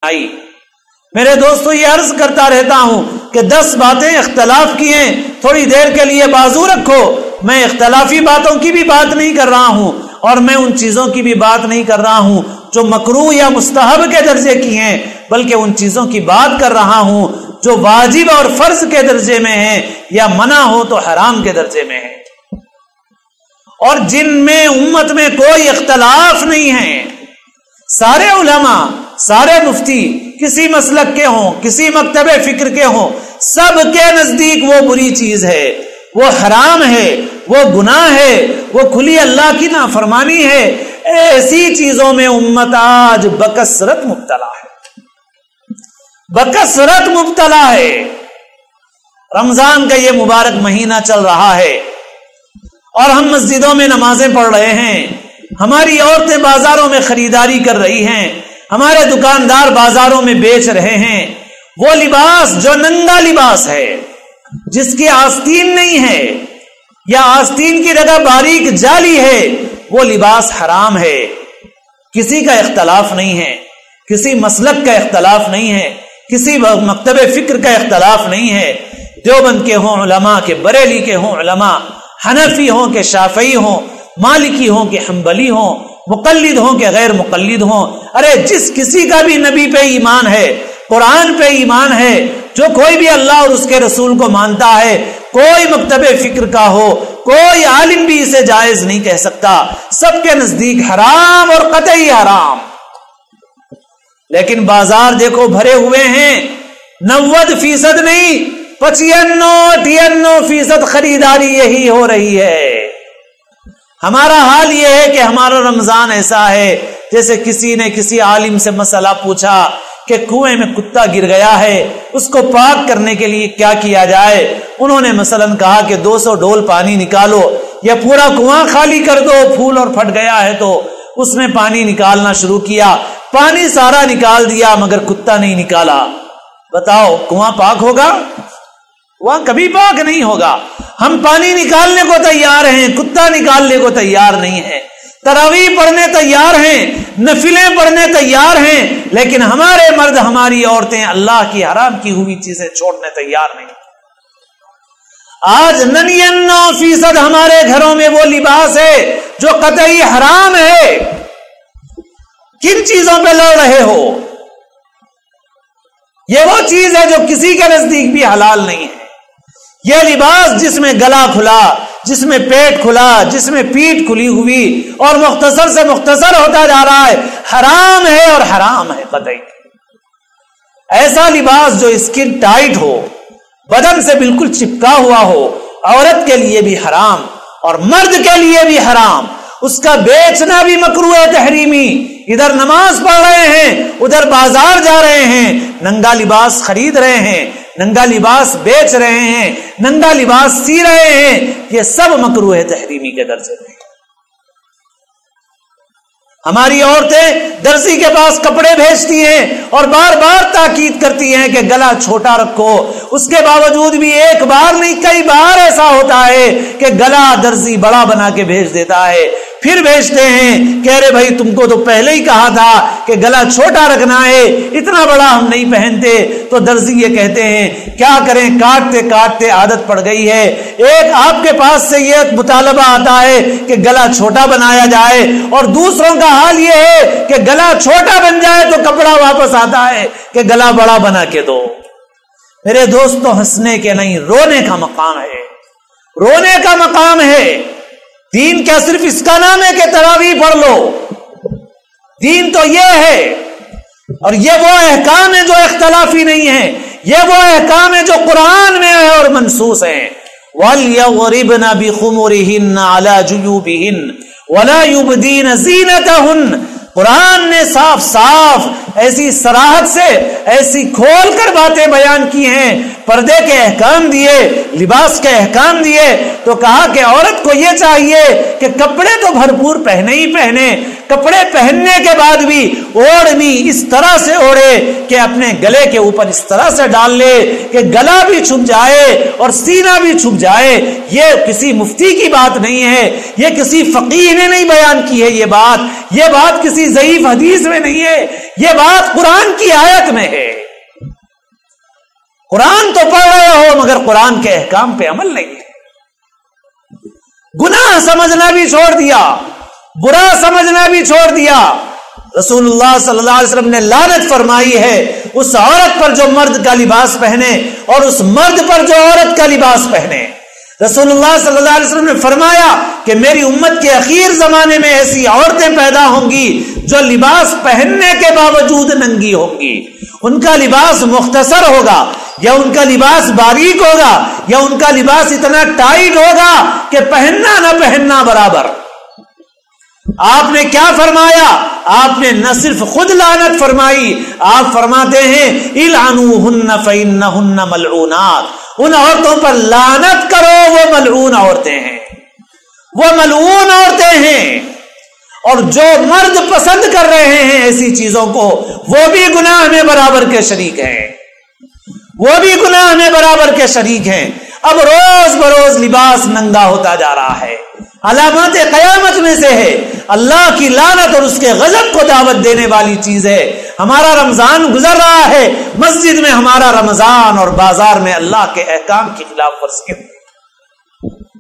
آئی۔ میرے دوستو، یہ عرض کرتا رہتا ہوں کہ 10 باتیں اختلاف کی ہیں، تھوڑی دیر کے لیے بازو رکھو۔ میں اختلافی باتوں کی بھی بات نہیں کر رہا ہوں، اور میں ان چیزوں کی بھی بات نہیں کر رہا ہوں جو مکروہ یا مستحب کے درجے کی ہیں، بلکہ ان چیزوں کی بات کر رہا ہوں جو واجب اور فرض کے درجے میں ہیں، یا منع ہو تو حرام کے درجے میں ہیں، اور جن میں امت میں کوئی اختلاف نہیں ہے۔ سارے علماء، سارے مفتی کسی مسلک کے ہوں، کسی مکتب فکر کے ہوں، سب کے نزدیک وہ بری چیز ہے، وہ حرام ہے، وہ گناہ ہے، وہ کھلی اللہ کی نافرمانی ہے۔ ایسی چیزوں میں امت آج بکثرت مبتلا ہے، بکثرت مبتلا ہے۔ رمضان کا یہ مبارک مہینہ چل رہا ہے اور ہم مسجدوں میں نمازیں پڑھ رہے ہیں، ہماری عورتیں بازاروں میں خریداری کر رہی ہیں، ہمارے دکاندار بازاروں میں بیچ رہے ہیں۔ وہ لباس جو ننگا لباس ہے، جس کی آستین نہیں ہے یا آستین کی جگہ باریک جالی ہے، وہ لباس حرام ہے۔ کسی کا اختلاف نہیں ہے، کسی مسلک کا اختلاف نہیں ہے، کسی مکتب فکر کا اختلاف نہیں ہے۔ دیوبند کے ہوں علماء، کہ بریلی کے ہوں علماء، حنفی ہوں کہ شافعی ہوں، مالکی ہوں کہ حنبلی ہوں، مقلد ہوں کہ غیر مقلد ہوں، ارے جس کسی کا بھی نبی پہ ایمان ہے، قرآن پہ ایمان ہے، جو کوئی بھی اللہ اور اس کے رسول کو مانتا ہے، کوئی مکتب فکر کا ہو، کوئی عالم بھی اسے جائز نہیں کہہ سکتا، سب کے نزدیک حرام اور قطعی حرام۔ لیکن بازار دیکھو بھرے ہوئے ہیں، 90% نہیں، 95-98% خریداری یہی ہو رہی ہے۔ ہمارا حال یہ ہے کہ ہمارا رمضان ایسا ہے جیسے کسی نے کسی عالم سے مسئلہ پوچھا کہ کنویں میں کتا گر گیا ہے، اس کو پاک کرنے کے لیے کیا کیا جائے؟ انہوں نے مثلا کہا کہ 200 ڈول پانی نکالو، یا پورا کنواں خالی کر دو، پھول اور پھٹ گیا ہے تو اس میں پانی نکالنا شروع کیا، پانی سارا نکال دیا مگر کتا نہیں نکالا۔ بتاؤ کنواں پاک ہوگا؟ وہاں کبھی پاک نہیں ہوگا۔ ہم پانی نکالنے کو تیار ہیں، کتا نکالنے کو تیار نہیں ہے، تراویح پڑھنے تیار ہیں، نفلیں پڑھنے تیار ہیں، لیکن ہمارے مرد، ہماری عورتیں اللہ کی حرام کی ہوئی چیزیں چھوڑنے تیار نہیں۔ آج 99% ہمارے گھروں میں وہ لباس ہے جو قطعی حرام ہے۔ کن چیزوں پہ لڑ رہے ہو؟ یہ وہ چیز ہے جو کسی کے نزدیک بھی حلال نہیں ہے۔ یہ لباس جس میں گلا کھلا، جس میں پیٹ کھلا، جس میں پیٹ کھلی ہوئی اور مختصر سے مختصر ہوتا جا رہا ہے، حرام ہے اور حرام ہے قطعی۔ ایسا لباس جو اسکن ٹائٹ ہو، بدن سے بالکل چپکا ہوا ہو، عورت کے لیے بھی حرام اور مرد کے لیے بھی حرام، اس کا بیچنا بھی مکروہ تحریمی۔ ادھر نماز پڑھ رہے ہیں، ادھر بازار جا رہے ہیں، ننگا لباس خرید رہے ہیں، ننگا لباس بیچ رہے ہیں، ننگا لباس سی رہے ہیں، یہ سب مکروہ تحریمی کے درجے میں۔ ہماری عورتیں درزی کے پاس کپڑے بھیجتی ہیں اور بار بار تاکید کرتی ہیں کہ گلا چھوٹا رکھو، اس کے باوجود بھی ایک بار نہیں کئی بار ایسا ہوتا ہے کہ گلا درزی بڑا بنا کے بھیج دیتا ہے۔ پھر بھیجتے ہیں کہ ارے بھائی تم کو تو پہلے ہی کہا تھا کہ گلا چھوٹا رکھنا ہے، اتنا بڑا ہم نہیں پہنتے۔ تو درزی یہ کہتے ہیں کیا کریں، کاٹتے کاٹتے عادت پڑ گئی ہے۔ ایک آپ کے پاس سے یہ مطالبہ آتا ہے کہ گلا چھوٹا بنایا جائے، اور دوسروں کا حال یہ ہے کہ گلا چھوٹا بن جائے تو کپڑا واپس آتا ہے کہ گلا بڑا بنا کے دو۔ میرے دوستو، ہنسنے کے نہیں، رونے کا مقام ہے، رونے کا مقام ہے۔ دین کیا صرف اس کا نام ہے کہ تراویح پڑھ لو؟ دین تو یہ ہے، اور یہ وہ احکام ہیں جو اختلافی نہیں ہیں، یہ وہ احکام ہیں جو قرآن میں ہے اور منصوص ہیں۔ وَلْيَضْرِبْنَ بِخُمُرِهِنَّ عَلَى جُيُوبِهِنَّ وَلَا يُبْدِينَ زِينَتَهُنَّ۔ قرآن نے صاف صاف ایسی صراحت سے، ایسی کھول کر باتیں بیان کی ہیں، پردے کے احکام دیے، لباس کے احکام دیے، تو کہا کہ عورت کو یہ چاہیے کہ کپڑے تو بھرپور پہنے ہی پہنے، کپڑے پہننے کے بعد بھی اوڑھنی اس طرح سے اوڑھے کہ اپنے گلے کے اوپر اس طرح سے ڈال لے کہ گلا بھی چھپ جائے اور سینہ بھی چھپ جائے۔ یہ کسی مفتی کی بات نہیں ہے، یہ کسی فقیہ نے نہیں بیان کی ہے، یہ بات کسی ضعیف حدیث میں نہیں ہے، یہ بات قرآن کی آیت میں ہے. قرآن تو پڑھ رہے ہو مگر قرآن کے احکام پہ عمل نہیں ہے. گناہ سمجھنا بھی چھوڑ دیا, برا سمجھنا بھی چھوڑ دیا. رسول اللہ صلی اللہ علیہ وسلم نے لعنت فرمائی ہے اس عورت پر جو مرد کا لباس پہنے اور اس مرد پر جو عورت کا لباس پہنے. رسول اللہ صلی اللہ علیہ وسلم نے فرمایا کہ میری امت کے اخیر زمانے میں ایسی عورتیں پیدا ہوں گی جو لباس پہننے کے باوجود ننگی ہوں گی. ان کا لباس مختصر ہوگا یا ان کا لباس باریک ہوگا یا ان کا لباس اتنا ٹائٹ ہوگا کہ پہننا نہ پہننا برابر. آپ نے کیا فرمایا؟ آپ نے نہ صرف خود لعنت فرمائی, آپ فرماتے ہیں العنوہن فإنہن ملعونات, ان عورتوں پر لعنت کرو, وہ ملعون عورتیں ہیں, وہ ملعون عورتیں ہیں. اور جو مرد پسند کر رہے ہیں ایسی چیزوں کو وہ بھی گناہ میں برابر کے شریک ہیں, وہ بھی گناہ میں برابر کے شریک ہیں. اب روز بروز لباس ننگا ہوتا جا رہا ہے. علامات قیامت میں سے ہے, اللہ کی لعنت اور اس کے غضب کو دعوت دینے والی چیز ہے. ہمارا رمضان گزر رہا ہے, مسجد میں ہمارا رمضان اور بازار میں اللہ کے احکام کی خلاف ورزی ہے.